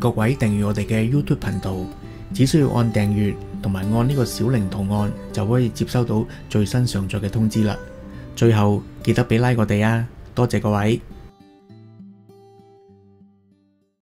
各位訂閱我哋嘅 YouTube 頻道，只需要按訂閱同埋按呢個小鈴圖案就可以接收到最新上載嘅通知啦。最後記得俾 like 我哋啊，多謝各位。